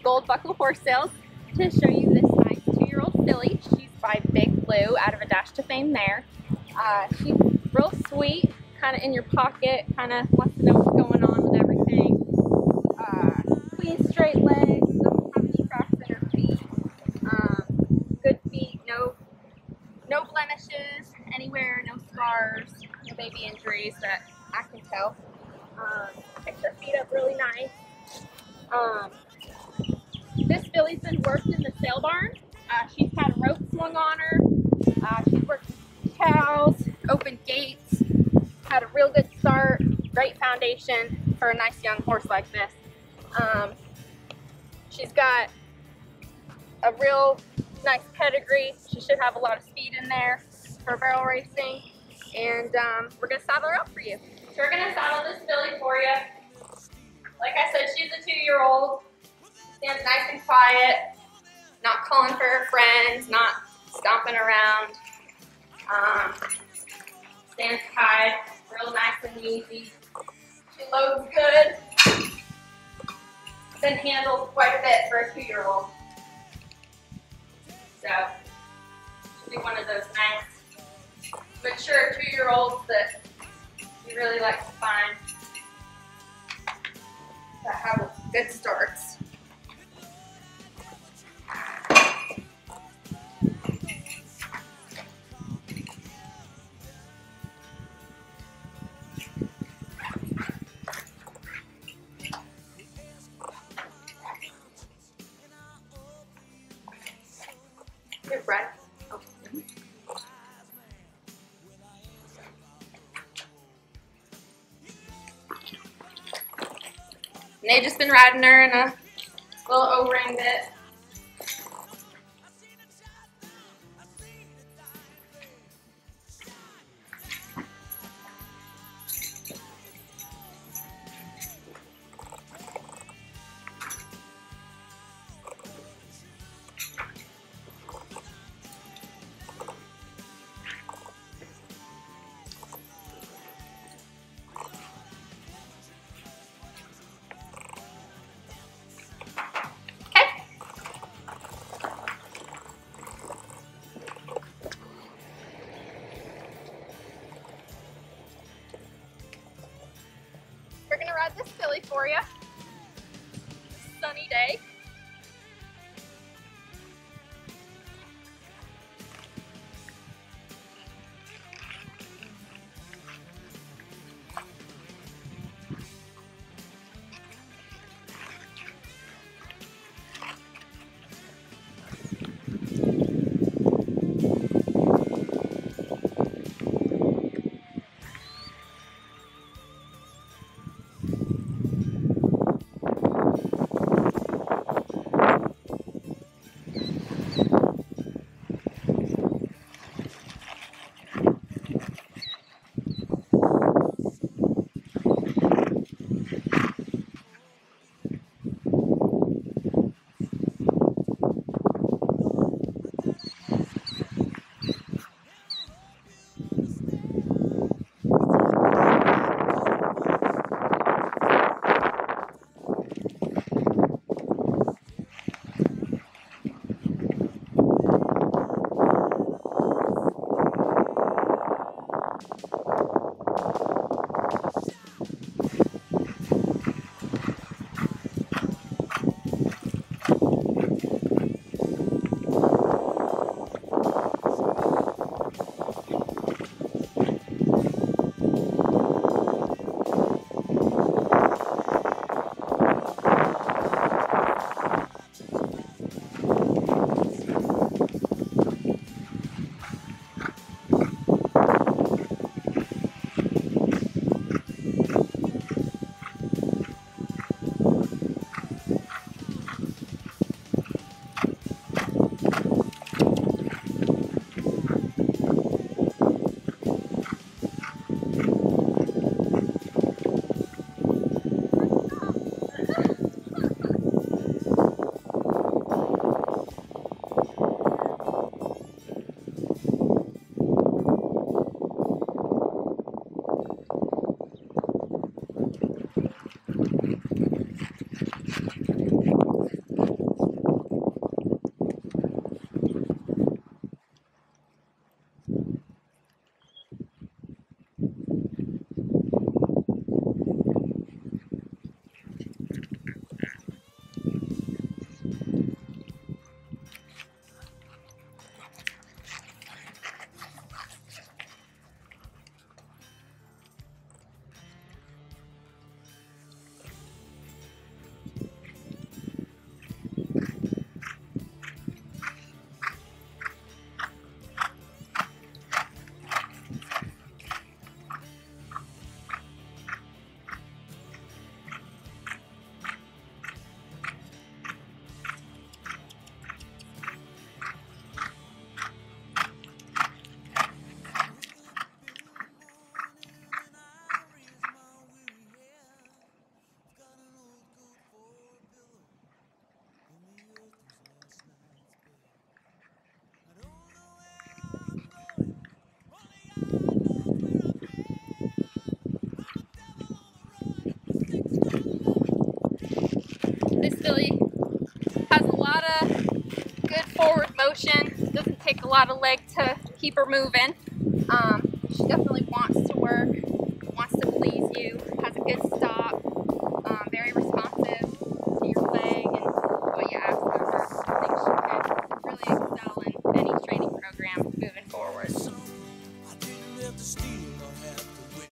Gold Buckle Horse Sales to show you this nice 2-year-old filly. She's by Big Blue out of A Dash to Fame there. She's real sweet, kind of in your pocket, kind of wants to know what's going on with everything. Clean straight legs, doesn't have any cracks in her feet. Good feet, no blemishes anywhere, no scars, no baby injuries that I can tell. Picks her feet up really nice. This filly's been worked in the sale barn. She's had a rope swung on her. She's worked cows, opened gates, had a real good start, great foundation for a nice young horse like this. She's got a real nice pedigree. She should have a lot of speed in there for barrel racing. And we're going to saddle her up for you. So we're going to saddle this filly for you. Like I said, she's a 2-year-old. Stands nice and quiet, not calling for her friends, not stomping around. Stands tied, real nice and easy. She loads good. Been handled quite a bit for a 2-year-old. So, she'll be one of those nice, mature 2-year-olds that you really like to find that have good starts. Good breath. Oh. And they've just been riding her in a little O-ring bit. We're gonna ride this filly for you. Sunny day. Filly has a lot of good forward motion. Doesn't take a lot of leg to keep her moving. She definitely wants to work, wants to please you, has a good stop, very responsive to your leg and what you ask of her. I think she could really excel in